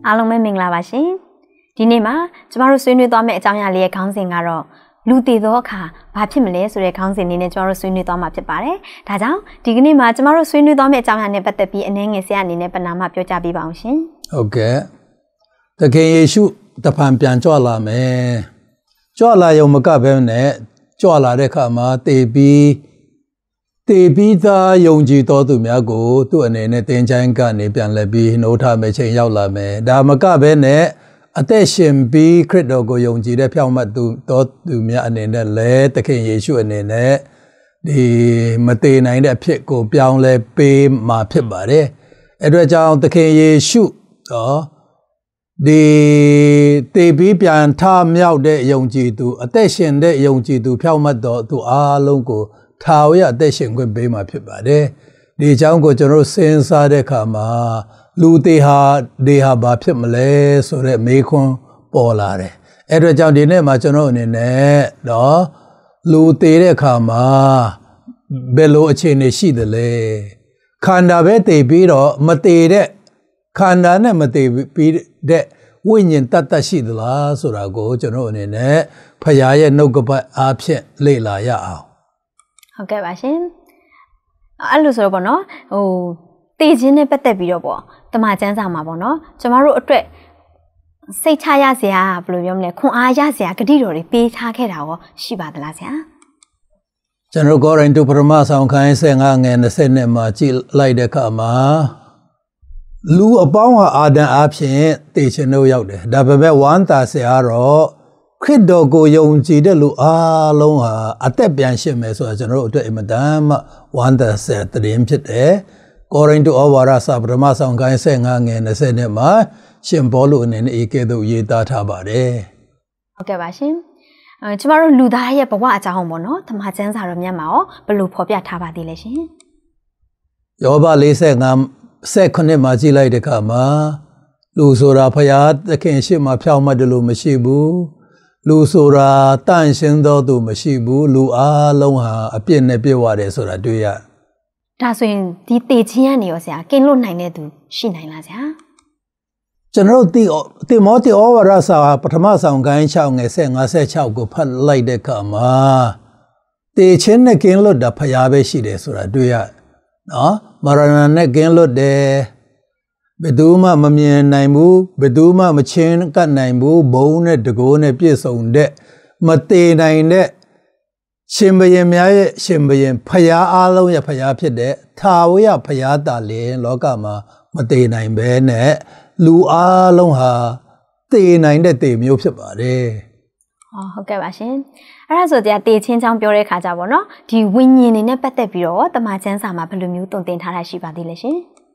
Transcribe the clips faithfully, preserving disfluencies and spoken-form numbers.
အားလုံးပဲမင်္ဂလာပါရှင်ဒီနေ့မှာကျမတို့ဆွေးနွေးသွားမယ့်အကြောင်းအရာလေးရဲ့ခေါင်းစဉ်ကတော့လူတည်သောအခါဘာဖြစ်မလဲဆိုတဲ့ခေါင်းစဉ်လေးနဲ့ကျမတို့ဆွေးနွေးသွားမှာဖြစ်ပါတယ်ဒါကြောင့်ဒီကနေ့မှာကျမတို့ဆွေးနွေးသွားမယ့်အကြောင်းအရာနဲ့ပတ်သက်ပြီးအနည်းငယ်ဆရာအနေနဲ့ပဏာမပြောကြားပေးပါအောင်ရှင်ဟုတ်ကဲ့သခင်ယေရှုတဖန်ပြန်ကြွလာမယ်ကြွလာရုံမကဘဲနဲ့ကြွလာတဲ့အခါမှာတည်ပြီးတည်ပြီးသားယုံကြည်တော်သူများကိုသူ့အနေနဲ့တင်ချိုင်းကနေပြန်လဲပြီးနှိုးထားမယ့်ချိန်ရောက်လာမယ်ဒါမကဘဲနဲ့အသက်ရှင်ပြီးခရစ်တော်ကိုယုံကြည်တဲ့ဖြောင့်မတ်သူတော်သူများအနေနဲ့လည်းသခင်ယေရှုအနေနဲ့ဒီမတည်နိုင်တဲ့အဖြစ်ကိုပြောင်းလဲပေးမှာဖြစ်ပါတယ်အဲ့အတွက်ကြောင့်သခင်ယေရှုတော့ဒီတည်ပြီးပြန်ထမြောက်တဲ့ယုံကြည်သူအသက်ရှင်တဲ့ယုံကြည်သူဖြောင့်မတ်တော်သူအားလုံးကိုထာဝရအသက်ရှင်ခွင့်ပေးမှာဖြစ်ပါတယ်ဒီအကြောင်းကိုကျွန်တော်တို့စဉ်းစားတဲ့အခါမှာလူသေးဟာဒေဟာဘာဖြစ်မလဲဆိုတဲ့မေးခွန်းပေါ်လာတယ်အဲ့တော့ကြောင့်ဒီနေ့မှာကျွန်တော်အနေနဲ့တော့လူသေးတဲ့အခါမှာဘယ်လိုအခြေအနေရှိသလဲခန္ဓာပဲတည်ပြီးတော့မတည်တဲ့ခန္ဓာနဲ့မတည်ပြီးတဲ့ဝိညာဉ်တတ်တတ်ရှိသလားဆိုတာကိုကျွန်တော်အနေနဲ့ဖခင်ရဲ့နှုတ်ကပတ်အားဖြင့်လေ့လာရအောင်ဟုတ်ကဲ့ပါရှင်အဲ့လိုဆိုတော့ပေါ့နော်ဟိုတည်ခြင်းနဲ့ပတ်သက်ပြီးတော့ပေါ့တမန်ကျမ်းစာမှာပေါ့နော်ကျမတို့အတွက်စိတ်ချရစရာဘယ်လိုပြောမလဲခွန်အားရစရာဂတိတော်တွေပေးထားခဲ့တာရောရှိပါသလားဆရာကျွန်တော်ကိုရိန္သုပထမဆောင်ခန်းဆယ်ငါငယ်၂၀နဲ့မှာကြည့်လိုက်တဲ့အခါမှာလူအပေါင်းဟာအာဒံအားဖြင့်တည်ခြင်းတို့ရောက်တယ်ဒါပေမဲ့ဝမ်းသာစရာတော့ခရစ်တော်ကိုယုံကြည်တဲ့လူအားလုံးဟာအသက်ပြန်ရှင်မယ်ဆိုတာကျွန်တော်တို့အတွက်အင်မတန်မှဝမ်းသာစရာသတင်းဖြစ်တယ်ကိုရိန္သုဩဝါဒစာပထမဆောင်ခန်းဆယ်ငါငယ်၂၀နဲ့မှာရှင်ပေါလုအနေနဲ့ဧကဲသို့ရေးသားထားပါတယ်ဟုတ်ကဲ့ပါရှင်အဲကျမတို့လူသားရဲ့ဘဝအကြောင်းပေါ့နော်ဓမ္မကျမ်းစာတော်မြတ်မှာရောဘယ်လိုဖော်ပြထားပါသေးလဲရှင်ယောဘ၄၅ဆက်ခုနှစ်မှာကြည့်လိုက်တဲ့အခါမှာလူဆိုတာဖရာသခင်ရှေ့မှာဖြောင့်မတ်တယ်လို့မရှိဘူးလူဆိုတာတန့်ရှင်းသောသူမရှိဘူးလူအားလုံးဟာအပြစ်နဲ့ပြည့်ဝတယ်ဆိုတာတွေ့ရဒါဆိုရင်ဒီတည်ခြင်းကနေရောဆရာကင်းလွတ်နိုင်တဲ့သူရှိနိုင်လားဆရာကျွန်တော်တို့တိမောသေဩဝါဒစာပထမဆောင်ကိုင်း၆ငယ်၅၆ကိုဖတ်လိုက်တဲ့အခါမှာတည်ခြင်းနဲ့ကင်းလွတ်တာဖရာပဲရှိတယ်ဆိုတာတွေ့ရနော်မရဏနဲ့ကင်းလွတ်တယ်ဘယ်သူမှမမြင်နိုင်ဘူးဘယ်သူမှမချင်းကတ်နိုင်ဘူးဘုံနဲ့တကိုးနဲ့ပြည့်စုံတဲ့မတည်နိုင်တဲ့ရှင်ဘရင်များရဲ့ရှင်ဘရင်ဖရာအားလုံးရဲ့ဖရာဖြစ်တဲ့ထာဝရဖရာတာလေလောကမှာမတည်နိုင်ဘဲနဲ့လူအားလုံးဟာတည်နိုင်တဲ့တည်မျိုးဖြစ်ပါတယ်ဟောဟုတ်ကဲ့ပါရှင်အဲ့ဒါဆိုတရားတည်ချင်းချောင်းပြောတဲ့ခါကြပါတော့ဒီဝိညာဉ်တွေနဲ့ပတ်သက်ပြီးတော့တမန်ကျမ်းစာမှာဘယ်လိုမျိုးတုံ့တင်ထားတာရှိပါသေးလဲရှင်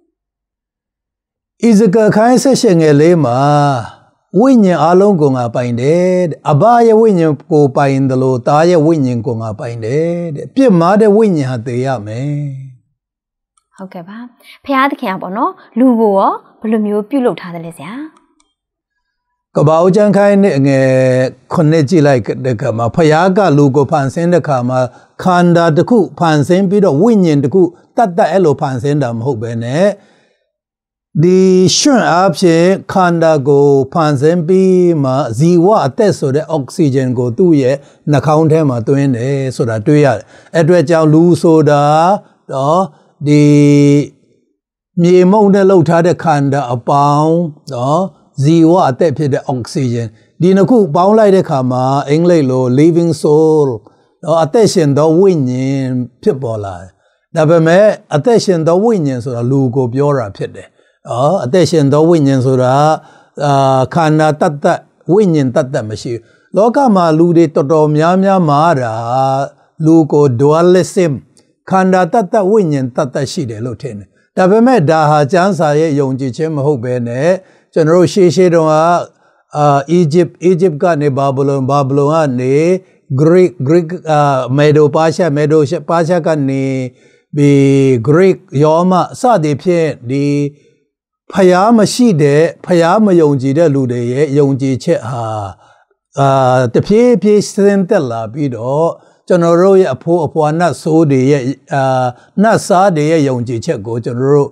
ဣဇကခိုင်းဆက်ရှင်ငယ်လေးမှာဝိညာဉ်အလုံးကိုငါပိုင်တယ်အဘရဲ့ဝိညာဉ်ကိုပိုင်တယ်လို့သားရဲ့ဝိညာဉ်ကိုငါပိုင်တယ်တဲ့ပြစ်မှားတဲ့ဝိညာဉ်ဟာတည်ရမယ်ဟုတ်ကဲ့ပါဖခင်သခင်ကပေါ့နော်လူကိုရောဘယ်လိုမျိုးပြုလုပ်ထားတယ်လဲဆရာကဘာဦးကျန်းခိုင်းနဲ့ငယ်ခုနှစ်ကြည့်လိုက်တဲ့ခါမှာဖခင်ကလူကိုဖန်ဆင်းတဲ့ခါမှာခန္ဓာတစ်ခုဖန်ဆင်းပြီးတော့ဝိညာဉ်တစ်ခုတတ်တတ်အဲ့လိုဖန်ဆင်းတာမဟုတ်ပဲနဲ့ဒီရှင်အဖြစ်ခန္ဓာကိုဖန်ဆင်းပြီးမှဇီဝအသက်ဆိုတဲ့အောက်ဆီဂျင်ကိုသူ့ရဲ့နှာခေါင်းထဲမှာသွင်းတယ်ဆိုတာတွေ့ရတယ်အဲ့အတွက်ကြောင့်လူဆိုတာတော့ဒီမြေမုန့်နဲ့လှုပ်ထားတဲ့ခန္ဓာအပေါင်းနော်ဇီဝအသက်ဖြစ်တဲ့အောက်ဆီဂျင်ဒီနှစ်ခုပေါင်းလိုက်တဲ့အခါမှာအင်္ဂလိပ်လို living soul တော့အသက်ရှင်သောဝိညာဉ်ဖြစ်ပေါ်လာတယ်ဒါပေမဲ့အသက်ရှင်သောဝိညာဉ်ဆိုတာလူကိုပြောတာဖြစ်တယ်အော်အသက်ရှင်သောဝိညာဉ်ဆိုတာအာခန္ဓာတတ်တတ်ဝိညာဉ်တတ်တတ်မရှိလောကမှာလူတွေတော်တော်များများမှာတာလူကို dualism ခန္ဓာတတ်တတ်ဝိညာဉ်တတ်တတ်ရှိတယ်လို့ထင်တယ်ဒါပေမဲ့ဒါဟာကျမ်းစာရဲ့ယုံကြည်ခြင်းမဟုတ်ဘဲနဲ့ကျွန်တော်တို့ရှေးရှေးတုန်းကအာအီဂျစ်အီဂျစ်ကနေဘာဘလုန်ဘာဘလုန်ကနေ Greek Greek အာမေဒိုပါရှာမေဒိုပါရှာကနေဒီ Greek ယောမစသည်ဖြင့်ဒီဖျားမရှိတဲ့ဖျားမယုံကြည်တဲ့လူတွေရဲ့ယုံကြည်ချက်ဟာအာတဖြည်းဖြည်းစင်တက်လာပြီးတော့ကျွန်တော်တို့ရဲ့အဖိုးအဖွားနတ်ဆိုးတွေရဲ့အာနတ်စားတွေရဲ့ယုံကြည်ချက်ကိုကျွန်တော်တို့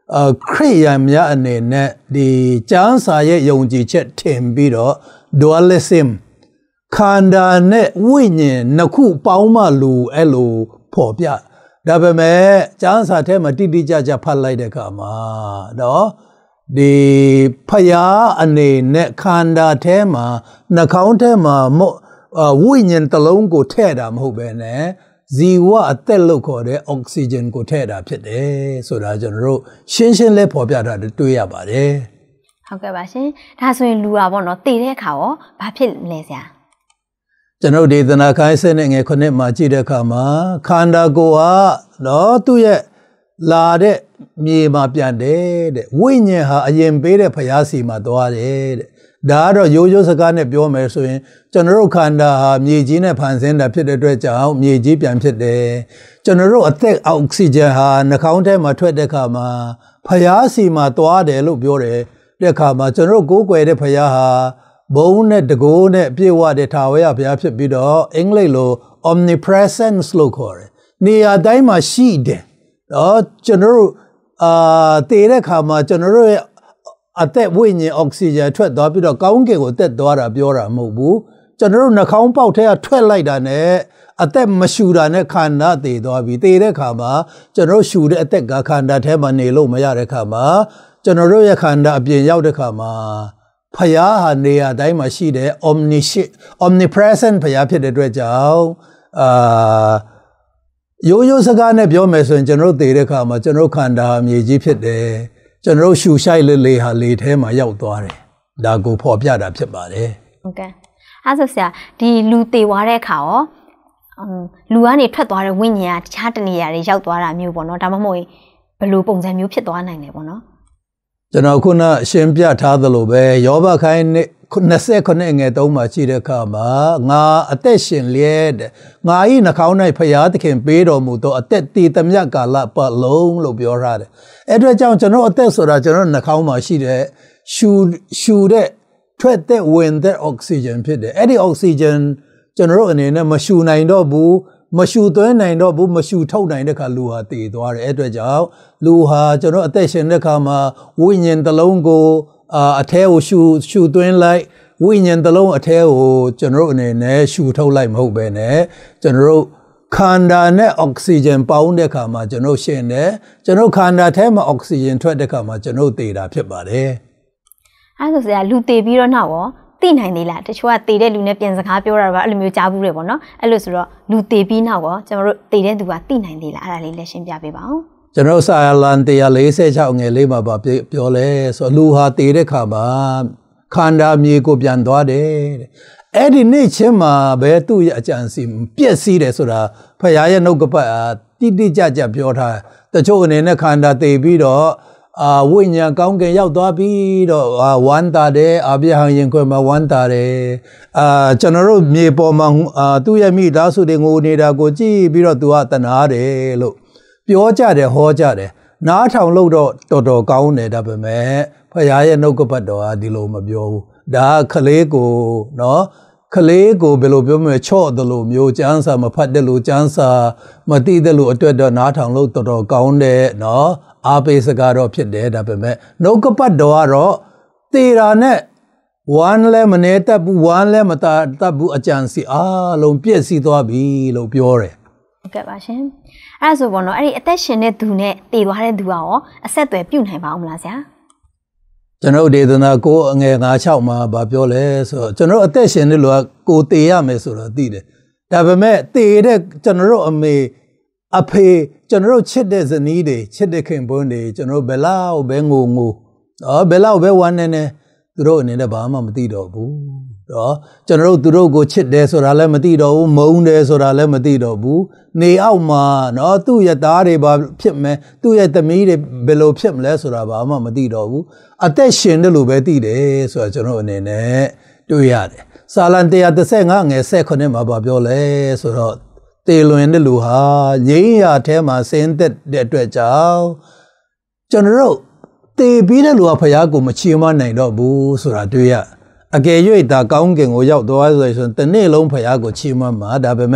ခရစ်ယာန်များအနေနဲ့ဒီကျမ်းစာရဲ့ယုံကြည်ချက်ထင်ပြီးတော့ dualism ခန္ဓာနဲ့ဝိညာဉ်နှစ်ခုပေါင်းမှလူအဲ့လိုဖော်ပြဒါပေမဲ့ကျမ်းစာထဲမှာတိတိကျကျဖတ်လိုက်တဲ့အခါမှာနော်ဒီဖယားအနေနဲ့ခန္ဓာထဲမှာနှာခေါင်းထဲမှာဝိညာဉ်တစ်လုံးကိုထည့်တာမဟုတ်ပဲနဲ့ဇီဝအသက်လို့ခေါ်တဲ့အောက်ဆီဂျင်ကိုထည့်တာဖြစ်တယ်ဆိုတာကျွန်တော်တို့ရှင်းရှင်းလေးဖော်ပြတာတွေ့ရပါတယ်ဟုတ်ကဲ့ပါရှင်ဒါဆိုရင်လူอ่ะပေါ့နော်တည်တဲ့အခါရောဘာဖြစ်လဲဆရာကျွန်တော်ဒေသနာခိုင်းစနဲ့ငယ်ခုနှစ်မှာကြည့်တဲ့အခါမှာခန္ဓာကိုယ်ဟာနော်သူ့ရဲ့လာတဲ့မြေမှာပြန်တယ်တဲ့ဝိညာဉ်ဟာအရင်ပေးတဲ့ဖျားစီမှာသွားတယ်တဲ့ဒါကတော့ရိုးရိုးစကားနဲ့ပြောမယ်ဆိုရင်ကျွန်တော်တို့ခန္ဓာဟာမြေကြီးနဲ့ဖန်ဆင်းတာဖြစ်တဲ့အတွက်ကြောင့်မြေကြီးပြန်ဖြစ်တယ်ကျွန်တော်တို့အသက်အောက်ဆီဂျင်ဟာနှာခေါင်းထဲမှာထွက်တဲ့အခါမှာဖျားစီမှာသွားတယ်လို့ပြောတယ်တဲ့အခါမှာကျွန်တော်တို့ကိုးကွယ်တဲ့ဖျားဟာဘုံနဲ့တကိုးနဲ့ပြည့်ဝတဲ့ထာဝရဘုရားဖြစ်ပြီးတော့အင်္ဂလိပ်လို omnipresence လို့ခေါ်တယ်နေရာတိုင်းမှာရှိတယ်နော်ကျွန်တော်တို့အာတည်တဲ့အခါမှာကျွန်တော်တို့ရဲ့အသက်ဝိညာဉ်အောက်ဆီဂျင်ထွက်သွားပြီးတော့ကောင်းကင်ကိုတက်သွားတာပြောတာမဟုတ်ဘူးကျွန်တော်တို့နှာခေါင်းပေါက်ထဲကထွက်လိုက်တာနဲ့အသက်မရှူတာနဲ့ခန္ဓာတည်သွားပြီတည်တဲ့အခါမှာကျွန်တော်တို့ရှူတဲ့အသက်ကခန္ဓာထဲမှာနေလို့မရတဲ့အခါမှာကျွန်တော်တို့ရဲ့ခန္ဓာအပြင်ရောက်တဲ့အခါမှာဖယားဟာနေရာတိုင်းမှာရှိတဲ့ omniscient omnipresent ဖယားဖြစ်တဲ့အတွက်ကြောင့်အာရိုးရိုးစကားနဲ့ပြောမယ်ဆိုရင်ကျွန်တော်တို့တည်တဲ့အခါမှာကျွန်တော်ခန္ဓာမြေကြီးဖြစ်တယ်ကျွန်တော်ရှူရှိုက်လေးလေးဟာလေထဲမှာရောက်သွားတယ်ဒါကိုဖော်ပြတာဖြစ်ပါတယ်ဟုတ်ကဲ့အဲဆိုဆရာဒီလူတည်သွားတဲ့အခါရောလူကနေထွက်သွားတဲ့ဝိညာဉ်ကတခြားတနေရာတွေရောက်သွားတာမျိုးပေါ့နော်ဒါမှမဟုတ်ဘယ်လိုပုံစံမျိုးဖြစ်သွားနိုင်လဲပေါ့နော်ကျွန်တော်ခုနရှင်းပြထားသလိုပဲယောဘခိုင်းနှစ်ဆယ်ခုနှစ်ငယ်သုံးမှာရှိတဲ့အခါမှာငါအသက်ရှင်လျက်ငါ၏နှာခေါင်း၌ဖျားသခင်ပေးတော်မူသောအသက်တည်သမျှကာလပတ်လုံးလို့ပြောထားတယ်အဲ့အတွက်ကြောင့်ကျွန်တော်အသက်ဆိုတာကျွန်တော်နှာခေါင်းမှာရှိတဲ့ရှူရှူတဲ့ထွက်တဲ့ဝင်တဲ့အောက်ဆီဂျင်ဖြစ်တယ်အဲ့ဒီအောက်ဆီဂျင်ကျွန်တော်အနေနဲ့မရှူနိုင်တော့ဘူးမရှူသွင်းနိုင်တော့ဘူးမရှူထုတ်နိုင်တဲ့ခါလူဟာတည်သွားတယ်အဲ့အတွက်ကြောင့်လူဟာကျွန်တော်အသက်ရှင်တဲ့ခါမှာဝိညာဉ်တစ်လုံးကိုအာအထဲကိုရှူရှူသွင်းလိုက်ဝိညာဉ်တစ်လုံးအထဲကိုကျွန်တော်အနေနဲ့ရှူထုတ်လိုက်မဟုတ်ပဲနဲ့ကျွန်တော်ခန္ဓာနဲ့အောက်ဆီဂျင်ပေါင်းတဲ့ခါမှာကျွန်တော်ရှင်တယ်ကျွန်တော်ခန္ဓာထဲမှာအောက်ဆီဂျင်ထွက်တဲ့ခါမှာကျွန်တော်တည်တာဖြစ်ပါတယ်အဲဆိုဆရာလူတည်ပြီးတော့နောက်ရောသိနိုင်သေးလားတချို့ကတည်တဲ့လူနဲ့ပြန်စကားပြောတာပါအဲ့လိုမျိုးကြားဘူးတယ်ပေါ့နော်အဲ့လိုဆိုတော့လူတည်ပြီးနောက်ရောကျွန်တော်တို့တည်တဲ့သူကသိနိုင်သေးလားအဲ့ဒါလေးလက်ရှင်းပြပေးပါဦးကျွန်တော်စာလန်one forty-sixငယ်လေးမှာပြောလဲဆိုလူဟာတည်တဲ့ခါမှာခန္ဓာမြေကိုပြန်သွားတယ်တဲ့အဲ့ဒီနေ့ချင်းမှာပဲသူ့ရဲ့အကြံစီပြည့်စည်တယ်ဆိုတာဖခင်ရဲ့နှုတ်ကပတ်တိတိကျကျပြောထားတချို့အနေနဲ့ခန္ဓာတည်ပြီးတော့အာဝိညာဉ်ကောင်းကင်ရောက်သွားပြီးတော့ဝမ်းသာတယ်အပြည့်ဟန်ရင်ခွဲမှာဝမ်းသာတယ်အာကျွန်တော်တို့မြေပေါ်မှာအာသူ့ရဲ့မိသားစုတွေငိုနေတာကိုကြည့်ပြီးတော့သူကတနာတယ်လို့ပြောကြတယ်ဟောကြတယ်နားထောင်လို့တော့တော်တော်ကောင်းတယ်ဒါပေမဲ့ဖခင်ရဲ့နှုတ်ကပတ်တော်ကဒီလိုမပြောဘူးဒါကလေးကိုနော်ကလေးကိုဘယ်လိုပြောမလဲချော့တယ်လို့မျိုးကျန်းစာမဖတ်တယ်လို့ကျန်းစာမသိတယ်လို့အတွက်တော့နားထောင်လို့တော်တော်ကောင်းတယ်နော်အားပေးစကားတော့ဖြစ်တယ်ဒါပေမဲ့နှုတ်ကပတ်တော်ကတော့တေရာနဲ့ဝမ်းလဲမနေတတ်ဘူးဝမ်းလဲမတတ်ဘူးအကြံစီအားလုံးပြည့်စည်သွားပြီလို့ပြောတယ်ဟုတ်ကဲ့ပါရှင်အဲ့ဒါဆိုဘောနော်အဲ့ဒီအသက်ရှင်တဲ့သူနဲ့တည်သွားတဲ့သူကရောအဆက်အသွယ်ပြုတ်နိုင်ပါအောင်မလားဆရာကျွန်တော်ဒေသနာကိုအငယ်five sixမှာဗာပြောလဲဆိုတော့ကျွန်တော်အသက်ရှင်တဲ့လူကကိုတည်ရမယ်ဆိုတော့သိတယ်ဒါပေမဲ့တည်တဲ့ကျွန်တော်အမေအဖေကျွန်တော်ချစ်တဲ့ဇနီးတွေချစ်တဲ့ခင်ပွန်းတွေကျွန်တော်ဘယ်လောက်ပဲငိုငိုနော်ဘယ်လောက်ပဲဝမ်းနေနေသူတို့အနေနဲ့ဘာမှမသိတော့ဘူးနော်ကျွန်တော်သူတို့ကိုချစ်တယ်ဆိုတာလည်းမသိတော့ဘူးမုန်းတယ်ဆိုတာလည်းမသိတော့ဘူးနေအောက်မှာနော်သူ့ရဲ့သားတွေဘာဖြစ်မယ်သူ့ရဲ့သမီးတွေဘယ်လိုဖြစ်မလဲဆိုတာဘာမှမသိတော့ဘူးအသက်ရှင်တယ်လို့ပဲသိတယ်ဆိုတာကျွန်တော်အနေနဲ့တွေ့ရတယ်စာလံone thirty-fiveငယ်sevenမှာပြောလဲဆိုတော့တေလွင်တဲ့လူဟာငြိမ်းရာထဲမှာဆင်းသက်တဲ့အတွက်ကြောင့်ကျွန်တော်တို့တေပြီးတဲ့လူကဖယားကိုမချီးမွမ်းနိုင်တော့ဘူးဆိုတာတွေ့ရအကယ်၍ဒါကောင်းကင်ကိုရောက်သွားဆိုရင်တနေ့လုံးဖယားကိုချီးမွမ်းမှာဒါပေမဲ့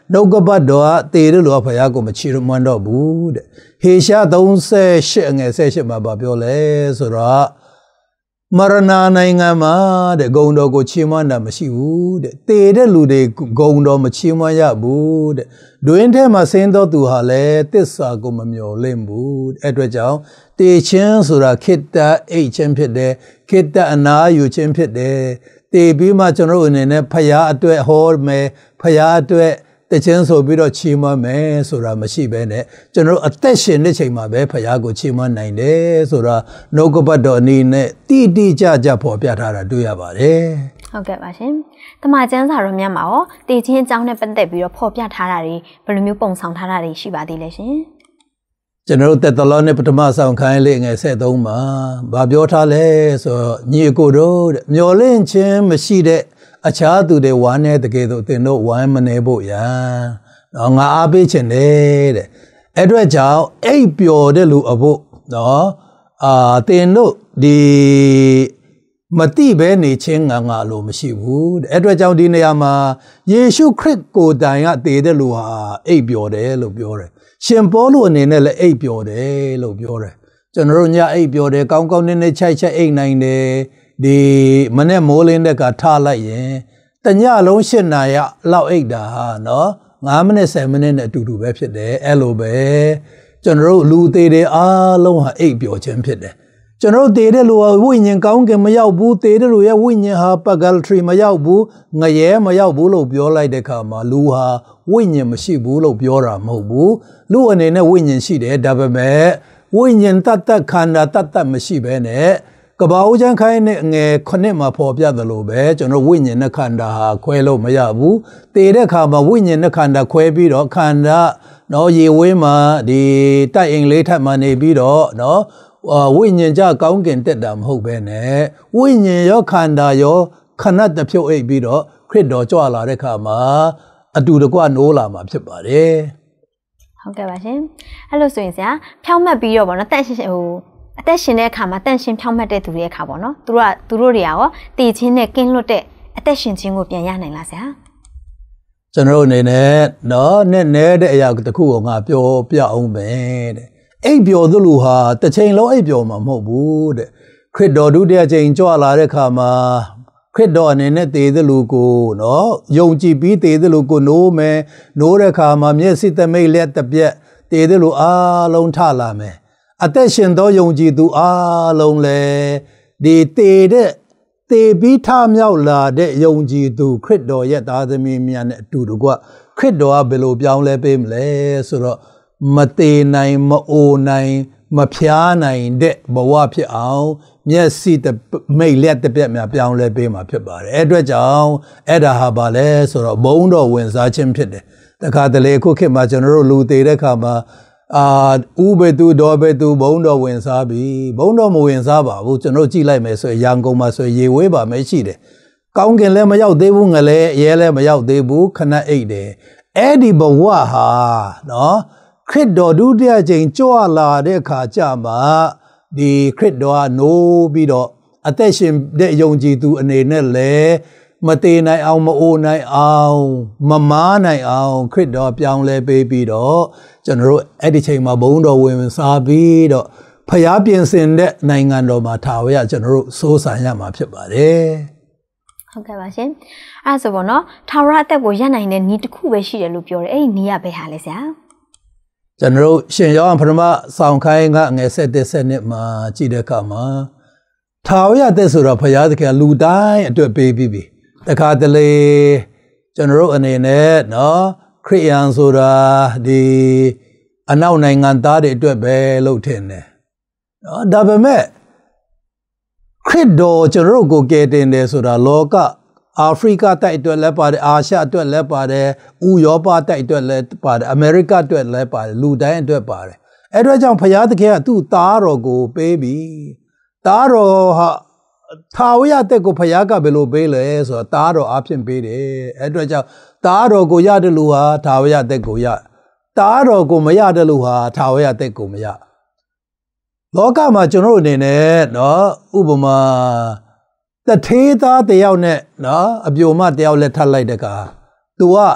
နှုတ်ကပတ်တော်ကတေတယ်လို့ဖယားကိုမချီရမွန်းတော့ဘူးတဲ့ဟေရှာသုံးဆယ်ရှစ်ငယ်ဆယ်ရှစ်မှာပြောလဲဆိုတော့မရဏနိုင်ငံမှာတဲ့ဂုံတော်ကိုချီးမွမ်းတာမရှိဘူးတဲ့တေတဲ့လူတွေဂုံတော်မချီးမွမ်းရဘူးတဲ့ဒွင်းထဲမှာဆင်းတော်သူဟာလည်းတစ္ဆာကိုမမျော်လင့်ဘူးအဲ့အတွက်ကြောင့်တေချင်းဆိုတာခိတ္တအိတ်ချင်းဖြစ်တယ်ခိတ္တအနာယူချင်းဖြစ်တယ်တေပြီးမှကျွန်တော်အနေနဲ့ဖယားအတွက်ဟောမယ်ဖယားအတွက်တခြင်းဆိုပြီးတော့ချီးမွမ်းမယ်ဆိုတာမရှိဘဲနဲ့ကျွန်တော်အသက်ရှင်တဲ့ချိန်မှာပဲဖယားကိုချီးမွမ်းနိုင်တယ်ဆိုတာနှုတ်ကပတ်တော်အနေနဲ့တိတိကျကျပေါ်ပြထားတာတွေ့ရပါတယ်ဟုတ်ကဲ့ပါရှင်တမန်ကျမ်းစာတော်များမှာရောတည်ခြင်းအကြောင်းနဲ့ပတ်သက်ပြီးတော့ဖော်ပြထားတာတွေဘယ်လိုမျိုးပုံဆောင်ထားတာတွေရှိပါသေးလဲရှင်ကျွန်တော်တက်တလောနဲ့ပထမဆောင်ခိုင်းလေးငယ်ဆက်သုံးမှာဗာပြောထားလဲဆိုညီအကိုတို့တဲ့မျော်လင့်ခြင်းမရှိတဲ့အခြားသူတွေဝမ်းနေတကယ်တော့သင်တို့ဝမ်းမနေဖို့ရန်နော်ငါအားပေးခြင်းတဲ့အဲ့အတွက်ကြောင့်အိပ်ပျော်တဲ့လူအဖို့နော်အာသင်တို့ဒီမတိပဲနေခြင်းငါငါလို့မရှိဘူးတဲ့အဲ့အတွက်ကြောင့်ဒီနေရာမှာယေရှုခရစ်ကိုယ်တိုင်ကတည်တဲ့လူဟာအိပ်ပျော်တယ်လို့ပြောတယ်ရှင်ပေါလုအနေနဲ့လည်းအိပ်ပျော်တယ်လို့ပြောတယ်ကျွန်တော်တို့ညအိပ်ပျော်တယ်ကောင်းကောင်းနဲ့နဲ့ချိုက်ချိုက်အိပ်နိုင်တယ်ဒီမနဲ့မိုးလင်းတဲ့ကထားလိုက်ရင်တညလုံးရှစ်နာရီလောက်အိပ်တာဟာနော်ငါးမိနစ်ဆယ်မိနစ်နဲ့အတူတူပဲဖြစ်တယ်အဲ့လိုပဲကျွန်တော်တို့လူသေးတွေအားလုံးဟာအိပ်ပျော်ခြင်းဖြစ်တယ်ကျွန်တော်တို့သေးတဲ့လူဟာဝိညာဉ်ကောင်းကင်မရောက်ဘူးသေးတဲ့လူရဲ့ဝိညာဉ်ဟာပဂလထရီမရောက်ဘူးငရဲမရောက်ဘူးလို့ပြောလိုက်တဲ့အခါမှာလူဟာဝိညာဉ်မရှိဘူးလို့ပြောတာမဟုတ်ဘူးလူအနေနဲ့ဝိညာဉ်ရှိတယ်ဒါပေမဲ့ဝိညာဉ်တတ်တတ်ခန္ဓာတတ်တတ်မရှိဘဲနဲ့ကဘာဦးချမ်းခိုင်းနဲ့ငယ်ခုနှစ်မှာပေါ်ပြတယ်လို့ပဲကျွန်တော်ဝိညာဉ်နဲ့ခန္ဓာဟာခွဲလို့မရဘူးတည်တဲ့အခါမှာဝိညာဉ်နဲ့ခန္ဓာခွဲပြီးတော့ခန္ဓာနော်ရေဝေးမှာဒီတိုက်အိမ်လေးထပ်မှနေပြီးတော့နော်ဝိညာဉ်ကြကောင်းကင်တက်တာမဟုတ်ပဲနဲ့ဝိညာဉ်ရောခန္ဓာရောခဏတဖြုတ်အိပ်ပြီးတော့ခရစ်တော်ကြွလာတဲ့အခါမှာအတူတကွနိုးလာမှာဖြစ်ပါတယ်ဟုတ်ကဲ့ပါရှင်အဲ့လိုဆိုရင်ဆရာဖြောင်းမှတ်ပြီးတော့ဗောနော်တက်ရှင်ဟိုအသက်ရှင်တဲ့အခါမှာတန့်ရှင်းဖြောင်းမှတ်တဲ့သူတွေရဲ့အခါပေါ့နော်သူတို့ကသူတို့တွေရောတည်ခြင်းနဲ့ကင်းလွတ်တဲ့အသက်ရှင်ခြင်းကိုပြန်ရနိုင်လားဆရာကျွန်တော်အနေနဲ့နော်နဲ့နဲတဲ့အရာတစ်ခုကိုငါပြောပြအောင်ပဲတဲ့အိပ်ပျော်သူလူဟာတစ်ချိန်လုံးအိပ်ပျော်မှာမဟုတ်ဘူးတဲ့ခရစ်တော်ဒုတိယချိန်ကြွလာတဲ့အခါမှာခရစ်တော်အနေနဲ့တည်တဲ့လူကိုနော်ယုံကြည်ပြီးတည်တဲ့လူကိုနိုးမယ်နိုးတဲ့အခါမှာမျက်စိတမိတ်လက်တပြက်တည်တဲ့လူအားလုံးထလာမယ်အသက်ရှင်သောယုံကြည်သူအားလုံးလဲဒီတည်တဲ့တည်ပြီးထမြောက်လာတဲ့ယုံကြည်သူခရစ်တော်ရဲ့သားသမီးများနဲ့အတူတကွခရစ်တော်ကဘယ်လိုပြောင်းလဲပေးမလဲဆိုတော့မတည်နိုင်မအိုနိုင်မဖျားနိုင်တဲ့ဘဝဖြစ်အောင်မျက်စိတမိတ်လက်တစ်ပြက်များပြောင်းလဲပေးမှာဖြစ်ပါတယ်အဲ့အတွက်ကြောင့်အဲ့ဒါဟာပါလဲဆိုတော့ဘုံတော်ဝင်စားခြင်းဖြစ်တယ်တခါတလေခုခေတ်မှာကျွန်တော်တို့လူတည်တဲ့ခါမှာအာဥဘေသူဒေါ်ဘေသူဘုံတော်ဝင်စားပြီဘုံတော်မဝင်စားပါဘူးကျွန်တော်ကြည့်လိုက်မယ်ဆိုရင်ရန်ကုန်မှာဆိုရင်ရေဝေးပါမယ်ရှိတယ်ကောင်းကင်လည်းမရောက်သေးဘူးငလည်းရဲလည်းမရောက်သေးဘူးခဏအိတ်တယ်အဲ့ဒီဘဝဟာနော်ခရစ်တော်ဒုတိယချိန်ကြွလာတဲ့အခါကျမှဒီခရစ်တော်ကနိုးပြီးတော့အသက်ရှင်တဲ့ယုံကြည်သူအနေနဲ့လည်းမတည်နိုင်အောင်မအိုနိုင်အောင်မမားနိုင်အောင်ခရစ်တော်ပြောင်းလဲပေးပြီးတော့ကျွန်တော်တို့အဲ့ဒီချိန်မှာဘုန်းတော်ဝင်စားပြီးတော့ဖျားပြင်ဆင်တဲ့နိုင်ငံတော်မှာထာဝရကျွန်တော်တို့စိုးစံရမှာဖြစ်ပါတယ်ဟုတ်ကဲ့ပါရှင်အဲ့ဆိုပေါ့နော်ထာဝရအသက်ကိုရနိုင်တဲ့ဤတစ်ခုပဲရှိတယ်လို့ပြောတယ်အဲ့ဒီဤကဘယ်ဟာလဲဆရာကျွန်တော်တို့ရှင်ယောဟန်ပထမဆောင်ခိုင်းကငယ်ဆက်တဲ့ဆက်နှစ်မှာကြည့်တဲ့အခါမှာထာဝရအသက်ဆိုတော့ဖျားသခင်လူတိုင်းအတွက်ပေးပြီးပြီတခါတလေကျွန်တော်တို့အနေနဲ့နော်ခရစ်ယာန်ဆိုတာဒီအနောက်နိုင်ငံသားတွေအတွက်ပဲလို့ထင်တယ်နော်ဒါပေမဲ့ခရစ်တော်ကျွန်တော်တို့ကိုကယ်တင်တယ်ဆိုတာလောကအာဖရိကတိုက်အတွက်လည်းပါတယ်အာရှအတွက်လည်းပါတယ်ဥရောပတိုက်အတွက်လည်းပါတယ်အမေရိကအတွက်လည်းပါတယ်လူတိုင်းအတွက်ပါတယ်အဲ့တော့ကြောင့်ဘုရားသခင်ကသူ့သားတော်ကိုပေးပြီသားတော်ဟာထာဝရတက်ကိုဘုရားကဘယ်လိုပေးလဲဆိုတော့သားတော်အဖြစ်ပေးတယ်အဲ့တော့ကြောင့်သားတော်ကိုရတဲ့လူဟာထာဝရတက်ကိုရသားတော်ကိုမရတဲ့လူဟာထာဝရတက်ကိုမရလောကမှာကျွန်တော်အနေနဲ့နော်ဥပမာတထေးသားတယောက်နဲ့နော်အပြိုမတယောက်လက်ထပ်လိုက်တဲ့က तू က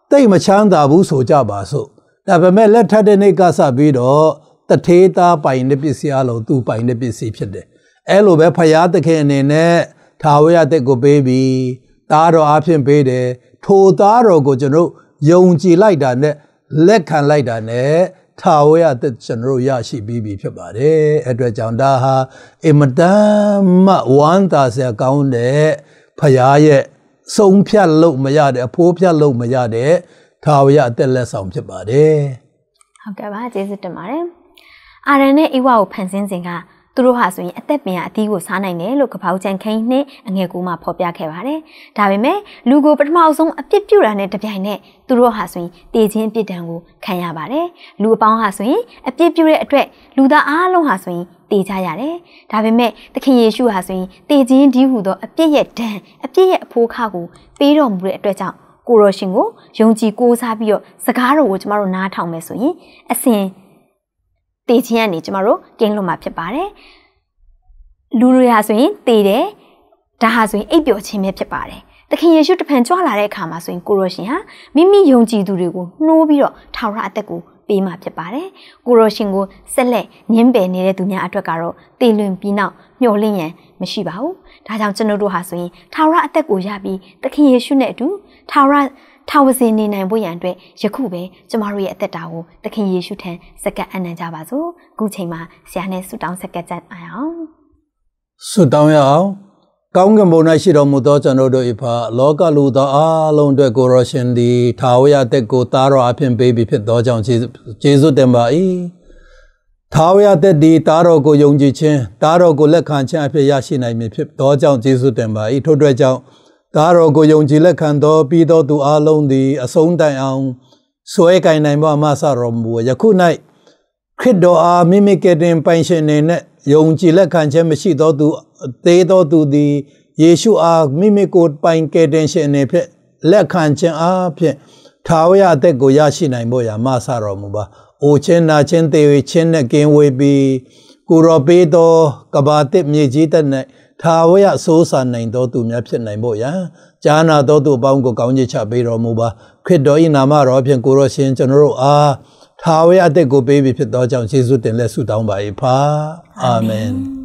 တိတ်မချမ်းသာဘူးဆိုကြပါစို့ဒါပေမဲ့လက်ထပ်တဲ့နေ့ကစပြီးတော့တထေးသားပိုင်တဲ့ပစ္စည်းအလုံးသူ့ပိုင်တဲ့ပစ္စည်းဖြစ်တယ်အဲ့လိုပဲဖယားသခင်အနေနဲ့ထာဝရတဲ့ကိုပေးပြီးသားတော်အဖြစ်ပေးတယ်ထိုသားတော်ကိုကျွန်တော်ယုံကြည်လိုက်တာနဲ့လက်ခံလိုက်တာနဲ့ထာဝရတဲ့ကျွန်တော်ရရှိပြီးပြီဖြစ်ပါတယ်အဲ့အတွက်ကြောင့်ဒါဟာအမတန်မှဝမ်းသာစရာကောင်းတဲ့ဖယားရဲ့ဆုံးဖြတ်လို့မရတဲ့အဖိုးဖြတ်လို့မရတဲ့ထာဝရအသက်လက်ဆောင်ဖြစ်ပါတယ်ဟုတ်ကဲ့ပါကျေးဇူးတင်ပါတယ်အာရန်နဲ့အိဝါကိုဖန်ဆင်းစဉ်ကသူတို့ဟာဆိုရင်အသက်ပင်အသီးကိုစားနိုင်တယ်လို့ကပောက်ချန်ခိန်းနဲ့အငယ်ကူမှဖော်ပြခဲ့ပါတယ်ဒါပေမဲ့လူကိုပထမဆုံးအပြစ်ပြုတာနဲ့တပြိုင်နက်သူတို့ဟာဆိုရင်တည်ခြင်းအပြစ်ဒဏ်ကိုခံရပါတယ်လူအပေါင်းဟာဆိုရင်အပြစ်ပြုတဲ့အတွက်လူသားအားလုံးဟာဆိုရင်တည်ကြရတယ်ဒါပေမဲ့သခင်ယေရှုဟာဆိုရင်တည်ခြင်းဒီဟုသောအပြစ်ရဲ့ဒဏ်အပြစ်ရဲ့အဖိုးခါကိုပေးတော်မူတဲ့အတွက်ကြောင့်ကိုရောရှင်ကိုယုံကြည်ကိုးစားပြီးတော့စကားတော်ကိုကျမတို့နားထောင်မယ်ဆိုရင်အစဉ်တည်ခြင်းကနေကျမတို့ကင်းလွတ်မှာဖြစ်ပါတယ်လူတွေဟာဆိုရင်တည်တယ်ဒါဟာဆိုရင်အိပ်ပျော်ခြင်းပဲဖြစ်ပါတယ်သခင်ယေရှုတဖန်ကြွလာတဲ့အခါမှာဆိုရင်ကိုရောရှင်ဟာမိမိယုံကြည်သူတွေကိုနှိုးပြီးတော့ထာဝရအသက်ကိုပေးမှာဖြစ်ပါတယ်ကိုရောရှင်ကိုဆက်လက်ညှင်းပယ်နေတဲ့သူများအတွက်ကတော့တည်လွင်ပြီးနောက်မျှော်လင့်ရန်မရှိပါဘူးဒါကြောင့်ကျွန်တော်တို့ဟာဆိုရင်ထာဝရအသက်ကိုရပြီးသခင်ယေရှုနဲ့အတူထာဝရထာဝစဉ်နေနိုင်ဖို့ရန်အတွက်ယခုပဲကျမတို့ရဲ့အသက်တာကိုသခင်ယေရှုထံစက္ကန့်အနံ့ကြပါစို့အခုချိန်မှာဆရာနဲ့ဆုတောင်းစက္ကန့်ကြအောင်ဆုတောင်းရအောင်ကောင်းကင်ဘုံ၌ရှိတော်မူသောကျွန်တော်တို့၏ဖာလောကလူသားအလုံးအတွက်ကိုရောရှင်သည်ထာဝရအသက်ကိုသားတော်အဖြစ်ပေးပြီးဖြစ်သောကြောင့်ကျေးဇူးတင်ပါ၏ထာဝရအသက်သည်သားတော်ကိုယုံကြည်ခြင်းသားတော်ကိုလက်ခံခြင်းအဖြစ်ရရှိနိုင်မည်ဖြစ်သောကြောင့်ကျေးဇူးတင်ပါ၏ထို့အတွက်ကြောင့်သားတော်ကိုယုံကြည်လက်ခံသောပြီးသောသူအလုံးသည်အဆုံးတိုင်အောင်ဆွဲကင်နိုင်ပါမှစတော်မူယခု၌ခရစ်တော်အားမိမိကယ်တင်ပိုင်ရှင်နေနဲ့ယုံကြည်လက်ခံခြင်းမရှိသောသူသေးသောသူသည်ယေရှုအားမိမိကိုပိုင်ကယ်တင်ရှင်အနေဖြင့်လက်ခံခြင်းအားဖြင့်ထာဝရအသက်ကိုရရှိနိုင်ဖို့ရာမဆတော်မူပါ။အိုချင်းနာချင်းသေဝချင်းနဲ့ကင်းဝေးပြီးကိုရောပေးသောကဘာတစ်မြေကြီးတဲ့၌ထာဝရဆိုးဆာနိုင်သောသူများဖြစ်နိုင်ဖို့ရာဂျာနာသောသူအပေါင်းကိုကောင်းချီးချပေးတော်မူပါ။ခရစ်တော်၏နာမတော်ဖြင့်ကိုရောရှင်ကျွန်တော်တို့အားထာဝရအသက်ကိုပေးပြီးဖြစ်သောကြောင့်ယေရှုတင်လက်ဆုတောင်းပါ၏ဖာအာမင်